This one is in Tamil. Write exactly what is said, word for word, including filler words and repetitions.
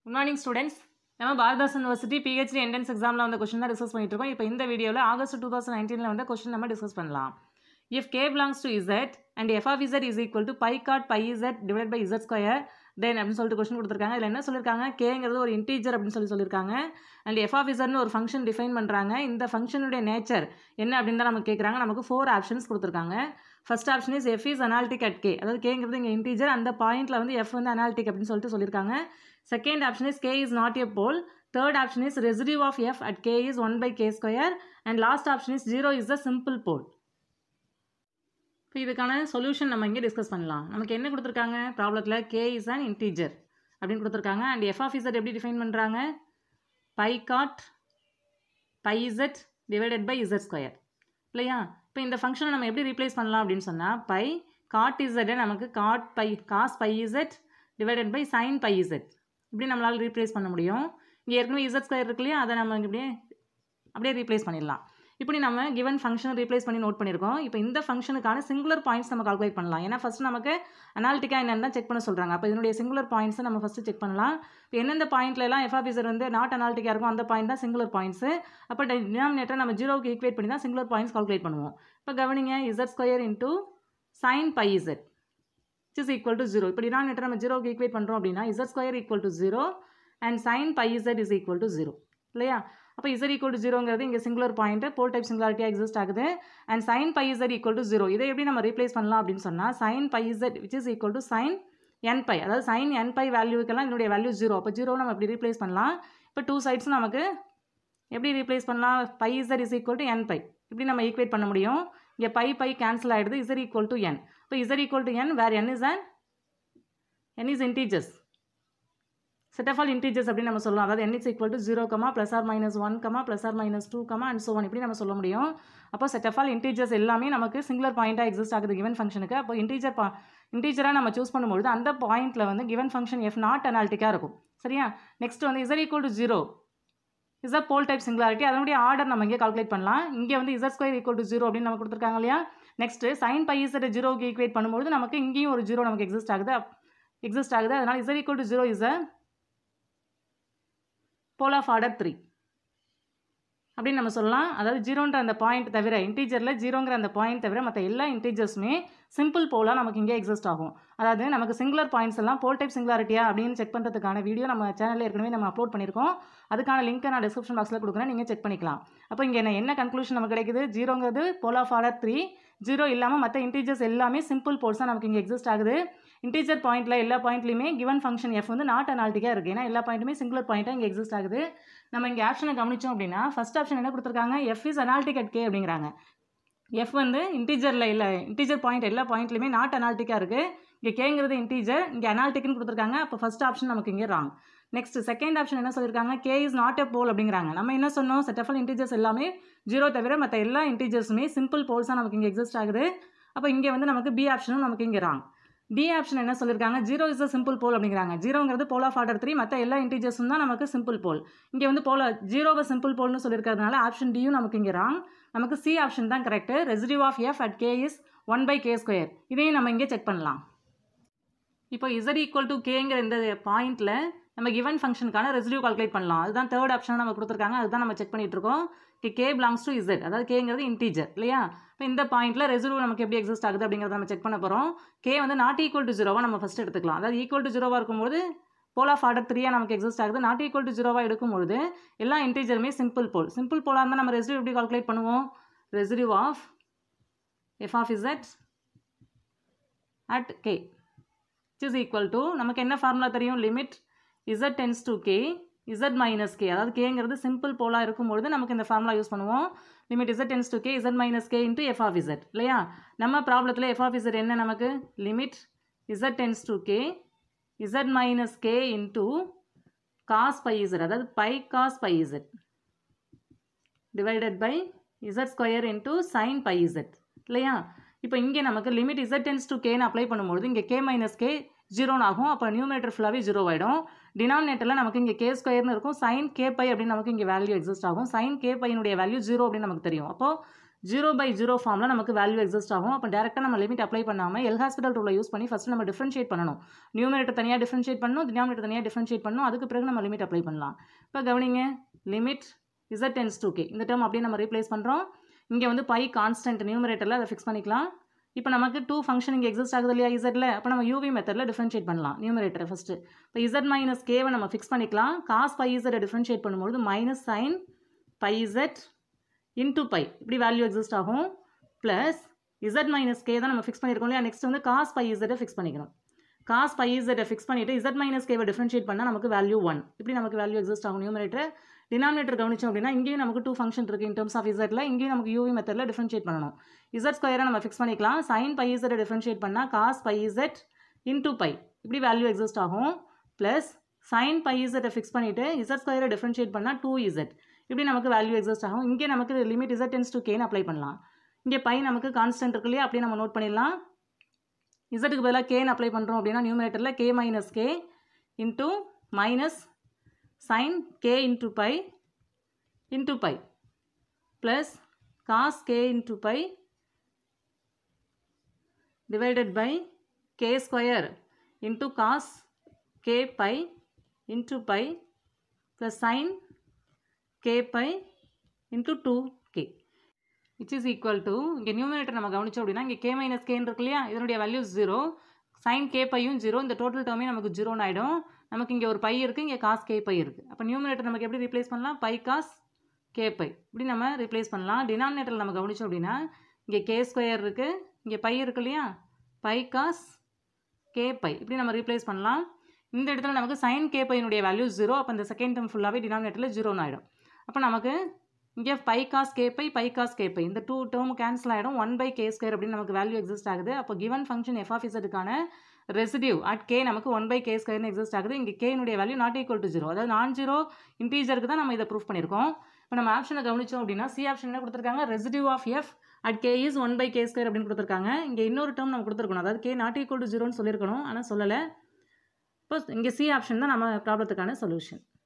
Good morning students. நம்ம பாரதாஸ் university P H D entrance examல வந்த क्वेश्चन தான் டிஸ்கஸ் பண்ணிட்டு இருக்கோம். இப்போ இந்த வீடியோல ஆகஸ்ட் twenty nineteen ல வந்த क्वेश्चन நம்ம டிஸ்கஸ் பண்ணலாம். If k belongs to z and f of z is equal to pi cot pi z divided by z square then அப்படினு சொல்லிட்டு क्वेश्चन கொடுத்திருக்காங்க. இதுல என்ன சொல்லிருக்காங்க? k ங்கிறது ஒரு இன்டிஜர் அப்படினு சொல்லி சொல்லிருக்காங்க. and f of z னு ஒரு ஃபங்க்ஷன் டிஃபைன் பண்றாங்க. இந்த ஃபங்க்ஷனுடைய நேச்சர் என்ன அப்படினு தான் நமக்கு கேக்குறாங்க. நமக்கு four ஆப்ஷன்ஸ் கொடுத்திருக்காங்க. First option is f is analytic at k. அதாவது k ங்கிறது இங்க இன்டிஜர், அந்த பாயிண்ட்ல வந்து f வந்து analytic அப்படினு சொல்லிட்டு சொல்லிருக்காங்க. Second option is k is not a pole. Third option is residue of f at k is one by k square. And last option is zero is the simple pole. இப்போ இதுக்கான சொல்யூஷன் நம்ம இங்கே டிஸ்கஸ் பண்ணலாம். நமக்கு என்ன கொடுத்துருக்காங்க ப்ராப்ளத்தில்? k is an integer அப்படின்னு கொடுத்துருக்காங்க. அண்ட் f of z எப்படி டிஃபைன் பண்ணுறாங்க? pi cot pi z divided by z square இல்லையா? இப்போ இந்த ஃபங்க்ஷனை நம்ம எப்படி ரீப்ளேஸ் பண்ணலாம் அப்படின்னு சொன்னால் pi cot z நமக்கு cot pi cos pi z divided by sin pi z இப்படி நம்மளால் ரீப்ளேஸ் பண்ண முடியும். இங்கே ஏற்கனவே z ஸ்கொயர் இருக்கு இல்லையா, அதை நம்ம இப்படியே அப்படியே ரீப்ளேஸ் பண்ணிடலாம். இப்படி நம்ம கிவன் ஃபங்க்ஷனை ரீப்ளேஸ் பண்ணி நோட் பண்ணியிருக்கோம். இப்போ இந்த ஃபங்க்ஷனுக்கான சிங்குலர் பாயிண்ட்ஸ் நம்ம கால்குலேட் பண்ணலாம். ஏன்னா ஃபஸ்ட் நமக்கு அனாலிட்டிக்கா என்னன்னு தான் செக் பண்ண சொல்கிறாங்க. அப்போ இதனுடைய சிங்குலர் பாயிண்ட்ஸை நம்ம ஃபஸ்ட்டு செக் பண்ணலாம். இப்போ எந்தெந்த பாயிண்ட்லாம் எஃப் ஆஃப் இசட் வந்து நாட் அனாலிட்டிக்கா இருக்கும் அந்த பாயிண்ட் தான் சிங்குலர் பாயிண்ட்ஸு. அப்போ டினாமினேட்டர் நம்ம ஜீரோவுக்கு ஈக்குவேட் பண்ணி தான் சிங்குலர் பாயிண்ட்ஸ் கால்குலேட் பண்ணுவோம். இப்போ கவனிங்க, z square into sine pi z is equal to zero. இப்போ டினாமினேட்டர் நம்ம ஜீரோவுக்கு ஈக்குவேட் பண்ணுறோம் அப்படின்னா z square equal to zero and sine pi z is equal to zero இல்லையா? அப்போ z ஈக்குவல் டு ஜீரோங்கிறது இங்கே சிங்குலர் பாயிண்ட், போல் டைப் சிங்குலாரிட்டியாக எக்ஸிஸ்ட் ஆகுது. And sine pi z equal to zero. இதை எப்படி நம்ம ரீப்ளேஸ் பண்ணலாம் அப்படின்னு சொன்னால் sine pi z which is equal to sign n pi, அதாவது சைன் என் பை வேல்யூக்கெல்லாம் இதனுடைய வேல்யூ ஜீரோ. அப்போ ஜீரோ நம்ம எப்படி ரீப்ளேஸ் பண்ணலாம்? இப்போ டூ சைட்ஸும் நமக்கு எப்படி ரீப்ளேஸ் பண்ணலாம்? Pi z is equal to n pi இப்படி நம்ம ஈக்குவேட் பண்ண முடியும். இங்கே பை பை கேன்சல் ஆகிடுது. z equal to n. இப்போ z equal to n where n is an n is integers, set of all integers அப்படி நம்ம சொல்லலாம். அதாவது n is equal to zero, plus or minus one, plus or minus two, and so on இப்படி நம்ம சொல்ல முடியும். அப்போ set of all integers எல்லாமே நமக்கு சிங்குலர் பாயிண்டாக எக்ஸிஸ்ட் ஆகுது கிவன் ஃபங்க்ஷனுக்கு. அப்போ இன்டீஜர் பா இன்டீஜராக நம்ம சூஸ் பண்ணும்போது அந்த பாயிண்ட்டில் வந்து கிவன் ஃபங்க்ஷன் f நாட் அனாலிட்டிக்காக இருக்கும். சரியா? நெக்ஸ்ட் வந்து z equal to zero is a pole type singularity. அதனுடைய ஆர்டர் நம்ம இங்கே கால்குலேட் பண்ணலாம். இங்கே வந்து z square equal to zero அப்படின்னு நம்ம கொடுத்துருக்காங்க இல்லையா? நெக்ஸ்ட் சைன் பை z ஜீரோக்கு ஈக்குவேட் பண்ணும்போது நமக்கு இங்கேயும் ஒரு ஜீரோ நமக்கு எக்ஸிஸ்ட் ஆகுது எக்ஸிஸ்ட் ஆகுது அதனால் z equal to zero is a pole of order three அப்படின்னு நம்ம சொல்லலாம். அதாவது ஜீரோன்ற அந்த பாயிண்ட் தவிர, இன்டீஜரில் ஜீரோங்கிற அந்த பாயிண்ட் தவிர மற்ற எல்லா இன்டீஜர்ஸுமே சிம்பிள் போலாக நமக்கு இங்கே எக்ஸிஸ்ட் ஆகும். அதாவது நமக்கு சிங்குலர் பாயிண்ட்ஸ் எல்லாம் போல் டைப் சிங்குலாரிட்டியா அப்படின்னு செக் பண்ணுறதுக்கான வீடியோ நம்ம சேனலில் ஏற்கனவே நம்ம அப்லோட் பண்ணியிருக்கோம். அதுக்கான லிங்க்கை நான் டிஸ்கிரிப்ஷன் பாக்ஸில் கொடுக்குறேன், நீங்கள் செக் பண்ணிக்கலாம். அப்போ இங்கே என்ன என்ன கன்க்ளூஷன் நமக்கு கிடைக்குது? ஜீரோங்கிறது pole of order three, zero இல்லாமல் மற்ற இன்டீஜர்ஸ் எல்லாமே சிம்பிள் போல்ஸாக நமக்கு இங்கே எக்ஸிஸ்ட் ஆகுது. இன்டீஜர் பாயிண்ட்டில் எல்லா பாயிண்ட்லையுமே கிவன் ஃபங்க்ஷன் எஃப் வந்து நாட் அனாலிட்டிக்காக இருக்குது. ஏன்னா எல்லா பாயிண்ட்டுமே சிங்குலர் பாயிண்ட்டாக இங்கே எக்ஸிஸ்ட் ஆகுது. நம்ம இங்கே ஆப்ஷனை கவனிச்சோம் அப்படின்னா ஃபஸ்ட் ஆப்ஷன் என்ன கொடுத்துருக்காங்க? F is analytic at k அப்படிங்கிறாங்க. எஃப் வந்து இன்டீஜரில் இல்லை, இன்டீஜர் பாயிண்ட் எல்லா பாயிண்ட்லையுமே நாட் அனாலிட்டிக்காக இருக்குது. இங்கே கேங்கிறது இன்டீஜர், இங்கே அனாலிட்டிக்னு கொடுத்துருக்காங்க. அப்போ ஃபஸ்ட் ஆப்ஷன் நமக்கு இங்கே ராங். நெக்ஸ்ட் செகண்ட் ஆப்ஷன் என்ன சொல்லியிருக்காங்க? K is not a pole அப்படிங்கிறாங்க. நம்ம என்ன சொன்னோம்? செட் ஆஃப் ஆல் இன்டீஜர்ஸ் எல்லாமே ஜீரோ தவிர மற்ற எல்லா இன்டீஜர்ஸுமே சிம்பிள் போல்ஸாக நமக்கு இங்கே எக்ஸிஸ்ட் ஆகுது. அப்போ இங்கே வந்து நமக்கு பி ஆப்ஷனும் நமக்கு இங்கே ராங். டி ஆப்ஷன் என்ன சொல்லியிருக்காங்க? Zero is a simple pole அப்படிங்கிறாங்க. ஜீரோங்கிறது போல் ஆஃப் ஆர்டர் த்ரீ, மற்ற எல்லா இன்டீஜர்ஸும் தான் நமக்கு சிம்பிள் போல். இங்கே வந்து போல ஜீரோவை சிம்பிள் போல்னு சொல்லியிருக்கிறதுனால ஆப்ஷன் டியும் நமக்கு இங்கே ராங். நமக்கு சி ஆப்ஷன் தான் correct. Residue of f at k is one by k square. இதையும் நம்ம இங்கே செக் பண்ணலாம். இப்போ z ஈக்குவல் டு கேங்கிற இந்த பாயிண்ட்டில் நம்ம கிவன் ஃபங்க்ஷனுக்கான ரெசிடியூ கால்குலேட் பண்ணலாம். அதுதான் தேர்ட் ஆப்ஷனாக நம்ம கொடுத்துருக்காங்க, அதுதான் நம்ம செக் பண்ணிட்டு இருக்கோம். கே பிலாங்ஸ் டு z, அதாவது கேங்கிறது இன்டீஜர் இல்லையா? இப்போ இந்த பாயிண்ட்டில் ரெசிடியூ நமக்கு எப்படி எக்ஸிஸ்ட் ஆகுது அப்படிங்கிறத நம்ம செக் பண்ண போகிறோம். கே வந்து நாட் ஈக்குவல் டு ஜீரோவாக நம்ம ஃபஸ்ட் எடுத்துக்கலாம். அதாவது ஈக்குவல் டு ஜீரோவாக இருக்கும்போது போல் ஆஃப் ஆர்டர் த்ரீயாக நமக்கு எக்ஸிஸ்ட் ஆகுது. நாட் ஈக்குவல் டு ஜீரோவாக எடுக்கும்போது எல்லா இன்டீஜருமே சிம்பிள் போல். சிம்பிள் போலாக இருந்தால் நம்ம ரெசிடியூ எப்படி கால்குலேட் பண்ணுவோம்? Residue of f of z at k is equal to நமக்கு என்ன ஃபார்முலா தெரியும்? Limit z tends to k z minus k. அதாவது கேங்கிறது சிம்பிள் போலாக இருக்கும்பொழுது நமக்கு இந்த ஃபார்முலா யூஸ் பண்ணுவோம். Limit z tends to k z minus k into f of z இல்லையா? நம்ம ப்ராப்ளத்தில் எஃப் ஆஃப் இசட் என்ன நமக்கு? Limit z tends to k z minus k into cos pi z, அதாவது by cos pi z divided by z square into sine pi z இல்லையா? இப்போ இங்கே நமக்கு லிமிட் z டென்ஸ் டு கேன்னு அப்ளை பண்ணும்போது இங்கே கே மைனஸ் கே ஜீரோன்னு ஆகும். அப்போ நியூமரேட்டர் ஃபுல்லாகவே ஜீரோ ஆகிடும். டினாமினேட்டரில் நமக்கு இங்கே கே ஸ்கொயர்னு இருக்கும். சைன் கே பை அப்படின்னு நமக்கு இங்கே வேல்யூ எக்ஸிஸ்ட் ஆகும். சைன் கே பையனுடைய வேல்யூ ஜீரோ அப்படின்னு நமக்கு தெரியும். அப்போது ஜீரோ பை ஜீரோ ஃபார்மில் நமக்கு வேல்யூ எக்ஸிஸ்ட் ஆகும். அப்போ டேரெக்டாக நம்ம லிமிட் அப்ளை பண்ணாமல் எல் ஹாஸ்பிட்டல் ரூலை யூஸ் பண்ணி ஃபஸ்ட்டு நம்ம டிஃப்ரென்ஷியேட் பண்ணணும். நியூமரேட்டர் தனியாக டிஃப்ரென்ஷியேட் பண்ணணும், டினாமினேட்டர் தனியாக டிஃப்ரென்ஷியேட் பண்ணணும். அதுக்கு பிறகு நம்ம லிமிட் அப்ளை பண்ணலாம். இப்போ கவனிங்க, limit z tends to k இந்த டேர்ம் அப்படியே நம்ம ரீப்ளேஸ் பண்ணுறோம். இங்கே வந்து பை கான்ஸ்டன்ட் நியூமரேட்டரில் அதை ஃபிக்ஸ் பண்ணிக்கலாம். இப்போ நமக்கு டூ ஃபங்க்ஷன் இங்கே எக்ஸிஸ்ட் ஆகுது இல்லையா இசட்டில், அப்போ நம்ம யூவி மெத்தடில் டிஃப்ரென்ஷியேட் பண்ணலாம் நியூமரேட்டரை ஃபஸ்ட்டு. இப்போ இசட் மைனஸ் கேவை நம்ம ஃபிக்ஸ் பண்ணிக்கலாம். காஸ் பை இசட்டை டிஃப்ரென்ஷியேட் பண்ணும்போது minus sine pi z into pi இப்படி வேல்யூ எக்ஸிஸ்ட் ஆகும். ப்ளஸ் இசட் மைனஸ் கே தான் நம்ம ஃபிக்ஸ் பண்ணியிருக்கோம் இல்லையா. நெக்ஸ்ட் வந்து காஸ் பை இசட்டை ஃபிக்ஸ் பண்ணிக்கணும். காஸ் பை இசட்டை ஃபிக்ஸ் பண்ணிவிட்டு இசட் மைனஸ் கேவை டிஃப்ரென்ஷியேட் பண்ணால் நமக்கு வேல்யூ ஒன் இப்படி நமக்கு வேல்யூ எக்ஸிஸ்ட் ஆகும் நியூமரேட்டர். டினாமினேட்டர் கவனிச்சோம் அப்படின்னா இங்கேயும் நமக்கு டூ ஃபங்க்ஷன் இருக்குது இன் டர்ம்ஸ் ஆஃப் இசட்டில். இங்கேயும் நமக்கு யூவி மெத்தடில் டிஃப்ரென்ஷியேட் பண்ணணும். இசட் ஸ்கொயரை நம்ம ஃபிக்ஸ் பண்ணிக்கலாம். சைன் பை இசட்டை டிஃப்ரென்ஷியேட் பண்ணால் cos pi z into pi இப்படி வேல்யூ எக்ஸிஸ்ட் ஆகும். ப்ளஸ் சைன் பை இசட்டை ஃபிக்ஸ் பண்ணிவிட்டு இசட் ஸ்கொயரை டிஃப்ரென்ஷியேட் பண்ணால் டூ இசட் இப்படி நமக்கு வேல்யூ எக்ஸிஸ்ட் ஆகும். இங்கே நமக்கு லிமிட் இசட் டென்ஸ் டு கேன்னு அப்ளை பண்ணலாம். இங்கே பை நமக்கு கான்ஸ்டன்ட் இருக்கு இல்லையா, அப்படியே நம்ம நோட் பண்ணிடலாம். இசட்டுக்கு பதிலாக கேன்னு அப்ளை பண்ணுறோம் அப்படின்னா நியூமரேட்டரில் k minus k into minus sine k into pi into pi plus cos k into pi divided by k square into cos k pi into pi plus sin k pi into two k which is equal to இங்கே நியூமரேட்டர் நம்ம கவனிச்சோம் அப்படின்னா இங்கே k minus k இருக்கு இல்லையா, இதனுடைய வேல்யூ ஜீரோ, sin k பையும் ஜீரோ, இந்த டோட்டல் டேர்மே நமக்கு ஜீரோன்னு ஆகிடும். நமக்கு இங்கே ஒரு பை இருக்குது, இங்கே காஸ் கே பை இருக்குது. அப்போ நியூமரேட்டர் நமக்கு எப்படி ரீப்ளேஸ் பண்ணலாம், பை காஸ் கே பை இப்படி நம்ம ரீப்ளேஸ் பண்ணலாம். டினாமினேட்டரில் நம்ம கவனிச்சோம் அப்படின்னா இங்கே கே ஸ்கொயர் இருக்குது, இங்கே பை இருக்கு இல்லையா, பை காஸ் கே பை இப்படி நம்ம ரீப்ளேஸ் பண்ணலாம். இந்த இடத்துல நமக்கு சைன் கே பையினுடைய வேல்யூ ஜீரோ, அப்போ இந்த செகண்ட் டேர்ம் ஃபுல்லாகவே டினாமினேட்டரில் ஜீரோன்னு ஆகிடும். அப்போ நமக்கு இங்கே pi cos k pi pi cos k pi இந்த டூ டேர்ம் கேன்சல் ஆகிடும். ஒன் பை கே ஸ்கொயர் அப்படின்னு நமக்கு வேல்யூ எக்ஸிஸ்ட் ஆகுது. அப்போ கிவன் ஃபங்க்ஷன் எஃப் ஆஃப் இசட்டுக்கான ரெசிடியூ அட் கே நமக்கு ஒன் பை கே ஸ்கொயர்னு எக்ஸிஸ்ட் ஆகுது. இங்கே கேனுடைய value not equal to zero, அதாவது நான் ஜீரோ இன்டீஜருக்கு தான் நம்ம இதை ப்ரூஃப் பண்ணியிருக்கோம். இப்போ நம்ம ஆப்ஷனை கவனிச்சோம் அப்படின்னா சி ஆப்ஷன் என்ன கொடுத்துருக்காங்க, residue of f at k is one by k square அப்படின்னு கொடுத்துருக்காங்க. இங்கே இன்னொரு டேர்ம் நம்ம கொடுத்துருக்கணும், அதாவது கே நாட் ஈக்குவல் டு ஜீரோன்னு சொல்லியிருக்கணும், ஆனால் சொல்லலை. இப்போ இங்கே சி ஆப்ஷன் தான் நம்ம ப்ராப்ளத்துக்கான சொல்யூஷன்.